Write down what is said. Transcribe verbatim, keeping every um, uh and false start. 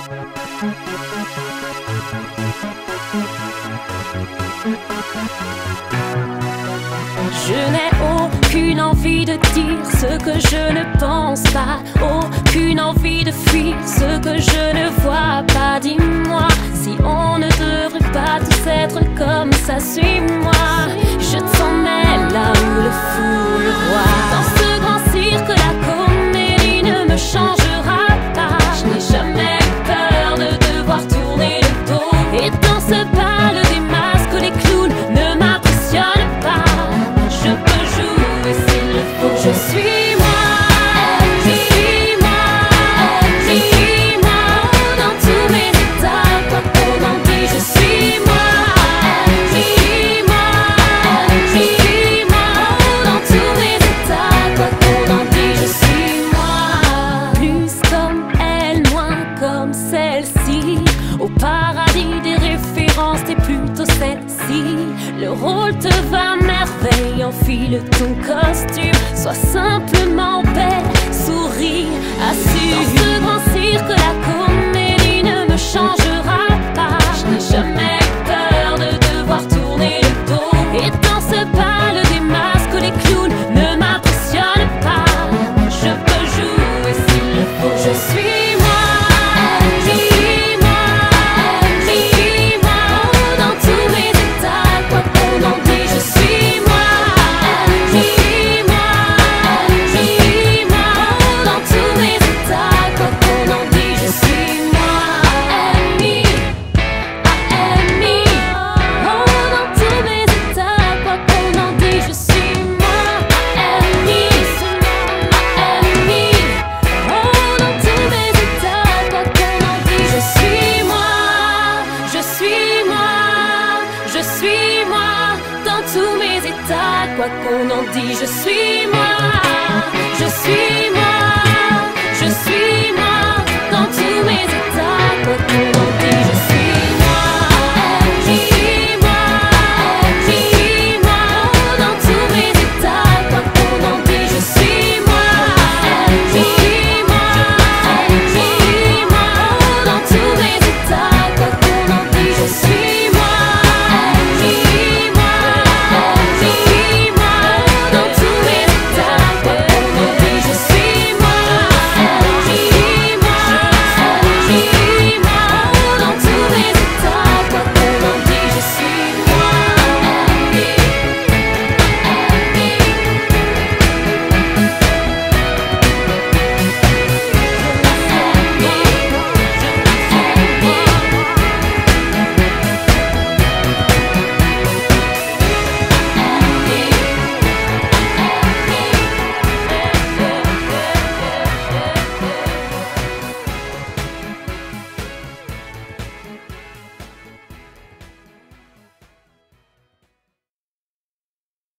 Je n'ai aucune envie de dire ce que je ne pense pas, aucune envie de fuir ce que je ne vois pas. Dis-moi si on ne devrait pas tous être comme ça, suis-moi. Je t'emmène là où le fou le roi. Dans ce grand cirque, la comédie ne me changera pas. Je n'ai jamais eu peur de devoir tourner le dos. Et dans ce bal des masques, les clowns ne m'impressionnent pas. Je peux jouer s'il le faut. Je suis moi, je suis moi, je suis moi. Dans tous mes états, quoi qu'on en dise, je suis moi, je suis moi, je suis moi. Dans tous mes états, quoi qu'on en dise, je suis moi. Plus comme elle, moins comme celle-ci. Au paradis des références, t'es plutôt celle-ci. Le rôle te va à merveille, enfile ton costume. Sois simplement belle, souris, assure. Dans ce grand cirque, la comédie ne me changera pas. Je n'ai jamais eu peur de devoir tourner le dos. Et dans ce bal des masques, les clowns ne m'impressionnent pas. Je peux jouer s'il le faut. Je suis moi, je suis moi, je suis moi. Dans tous mes états, quoi qu'on en dise, je suis moi, je suis moi, je suis moi. Dans tous mes états, quoi qu'on en dise, je suis moi. Amy, Amy. Oh, dans tous mes états, quoi qu'on en dise, je suis moi. Amy, Amy. Oh, dans tous mes états, quoi qu'on en dise, je suis moi, je suis moi, je suis moi. Dans tous mes états, quoi qu'on en dise, je suis moi.